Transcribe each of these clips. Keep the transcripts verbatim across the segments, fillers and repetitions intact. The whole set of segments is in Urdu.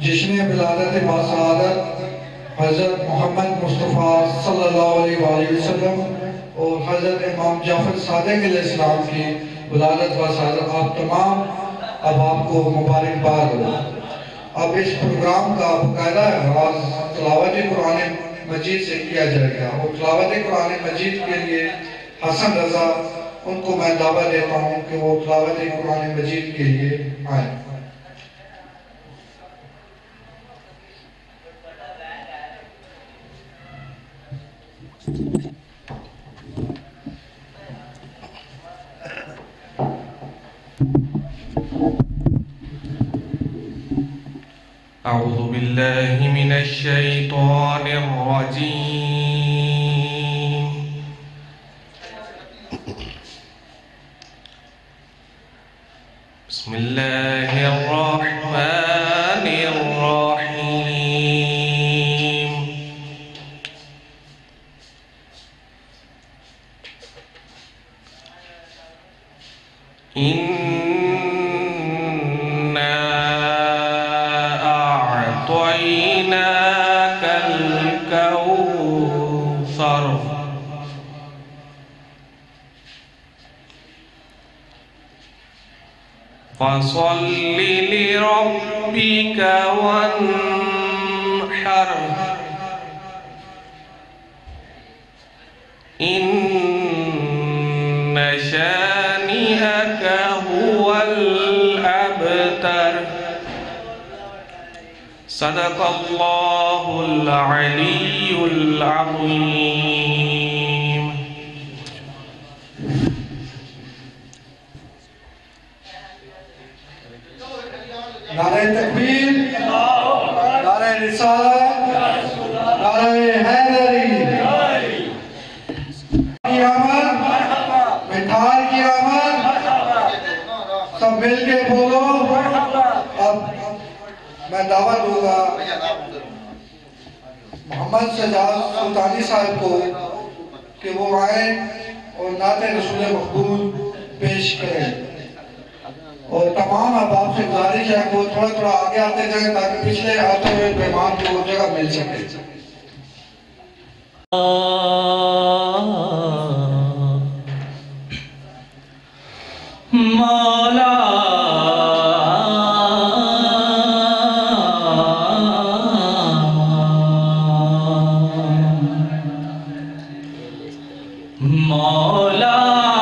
جشن ولادت باسعادت حضرت محمد مصطفیٰ صلی اللہ علیہ وآلہ وسلم اور حضرت امام جعفر صادق علیہ السلام کی ولادت باسعادت آپ تمام اب آپ کو مبارکباد ہو۔ اب اس پروگرام کا باقاعدہ آغاز تلاوت قرآن مجید سے کیا جائے گا اور تلاوت قرآن مجید کے لیے حسن رضا ان کو میں دعوت دیتا ہوں کہ وہ تلاوت قرآن مجید کے لیے آئیں۔ أعوذ بالله من الشيطان الرجيم بسم الله الرحمن الرحيم أعطيناك الكوثر فصل لربك وانحر إن شانئك هو الأبتر صدق الله العلي العظيم نعرہ تکبیر، نعرہ رسالت، نعرہ حیدری کی آمد، مٹھار کی آمد، سب مل کے بولو۔ اب میں دعوت دوں گا محمد سجاد سلطانی صاحب کو کہ وہ آئیں اور نعت رسول مقبول پیش کریں، اور تمام احباب سے گزارش ہے کہ وہ تھوڑا تھوڑا آگے آتے جائیں تاکہ پچھلے آتے ہوئے مہمان کو جگہ مل سکے۔ مولا مولا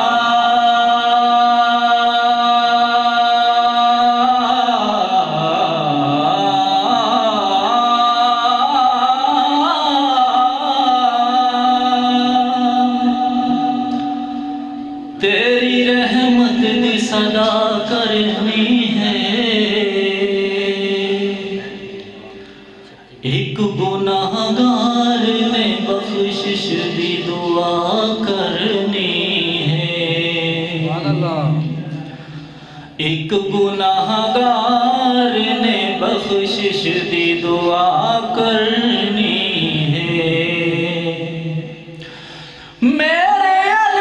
تیری رحمت دی صدا کرنی ہے، ایک گناہگار نے بخشش دی دعا کرنی ہے، ایک گناہگار نے بخشش دی دعا کرنی ہے۔ میرے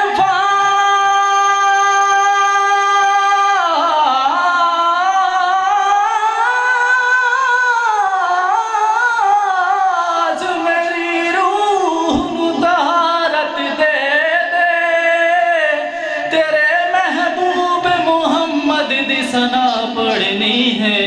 الفاظ میری روح مطہرت دے دے، تیرے محبوب محمد دی ثنا پڑھنی ہے،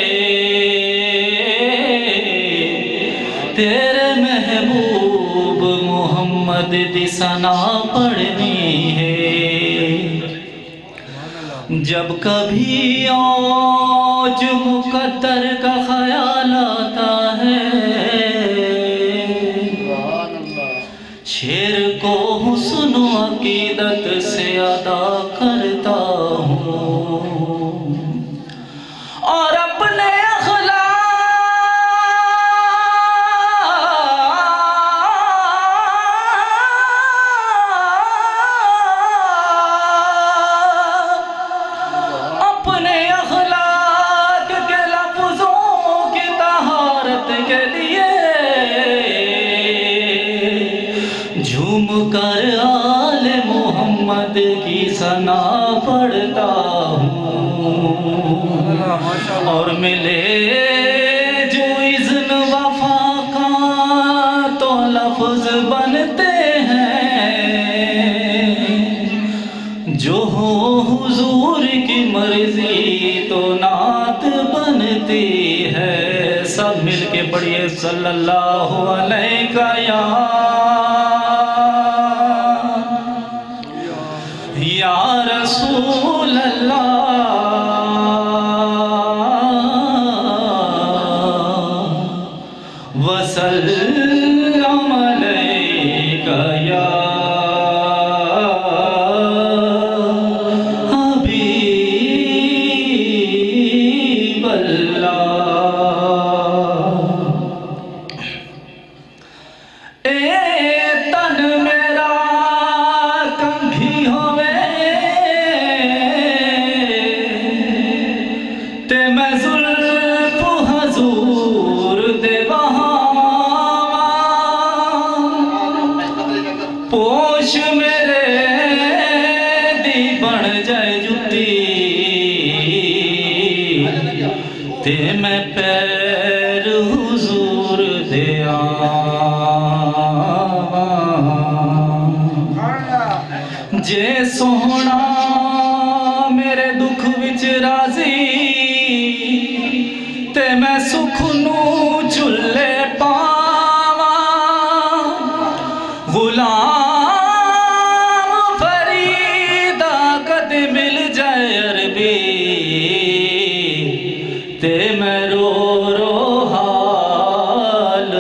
تیرے محبوب محمد دی ثنا پڑھنی ہے۔ جب کبھی اوج مقدر کا خیال آتا ہے، شعر کو حسن و عقیدت سے ادا کرتا ہوں، اور اپنے اپنے اخلاق کے لفظوں کی طہارت کے لیے جھوم کر آل محمد کی ثنا پڑھتا ہوں، اور ملے جانتی ہے. سب مل کے پڑھیے صلی اللہ علیہ یا یا رسول اللہ وسلم علیک یا حبیب اللہ. اے تن میرا کنگھی ہوئے تے میں زلف حضور دے پوش میرے دی بن جائے جتی تے میں پیر حضور دے آواں. جے سونا میرے دکھ وچ راضی تے میں سکھ نو چلے پاواں. غلام فریدہ کد مل جائے عربی تے میں رو رو حال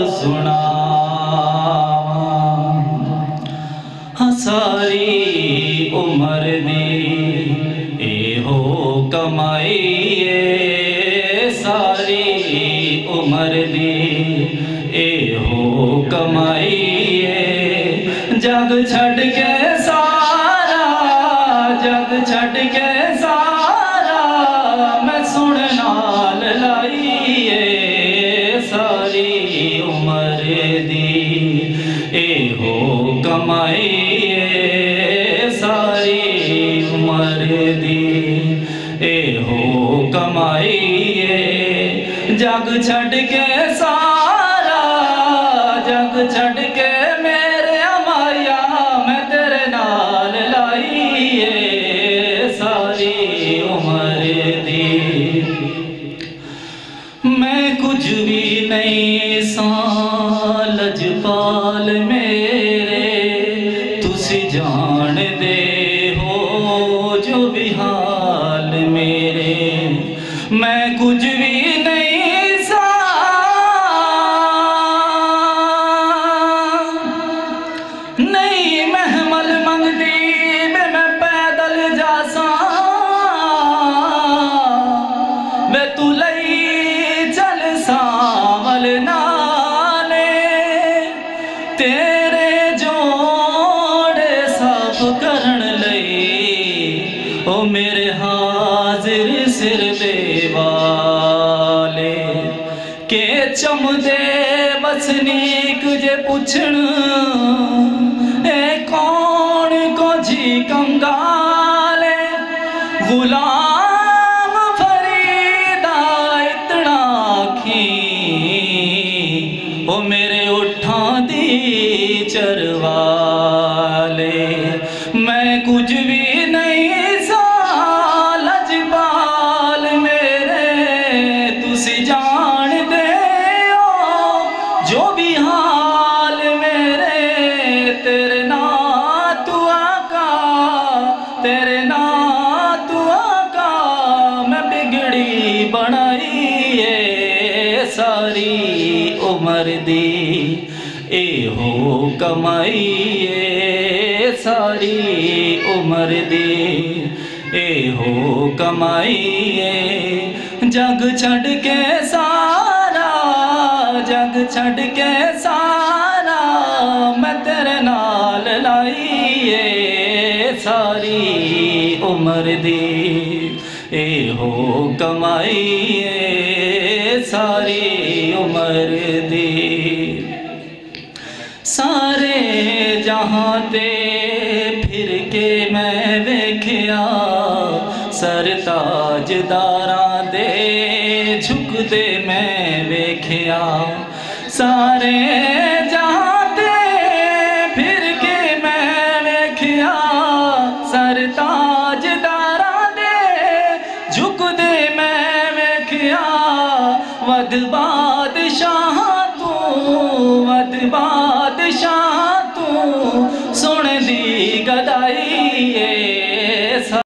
سناواں. ساری عمر دی اے ہو کمائی اے ساری عمر دی اے ہو کمائی جگ چھڑ کے سارا جگ چھڑ کے سارا میں سننال لائیے. ساری عمر دی اے ہو کمائی ساری عمر دی اے ہو کمائی جگ چھڑ کے سارا جگ چھڑ کے میں کچھ بھی نہیں سان لجپال میرے تسی جان دے ہو جو بھی حال میرے. میں کچھ بھی نہیں سان نہیں محمل منگتی میں میں پیدل جاساں میں تو لئی تیرے جوڑے صاف کرن لئی او میرے حاضر سر دے والے کہ چم دے وسنیک جے پوچھن اے کون کو جی کنگالے. غلام فریدہ اتنا کھی او میرے اٹھاں دی چروالے. میں کچھ بھی نہیں سا لجپال میرے تسی جان دے ہو جو بھی حال میرے. تیرے نام تو آقا تیرے نام تو آقا میں بگڑی بنائی ہے. ساری عمر دی اے ہو کمائی ساری عمر دی اے ہو کمائی جگ چھڑ کے سارا جگ چھڑ کے سارا میں تیرے نال لائیے. ساری عمر دی اے ہو کمائی ساری عمر دی. سارے جہاں تے پھر کے میں ویکھیا سر تاج داراں دے جھک دے میں ویکھیا. سارے جہاں تے پھر کے میں ویکھیا سر تاج داراں دے جھک دے میں ویکھیا. ود بادشاہ تو ود بادشاہ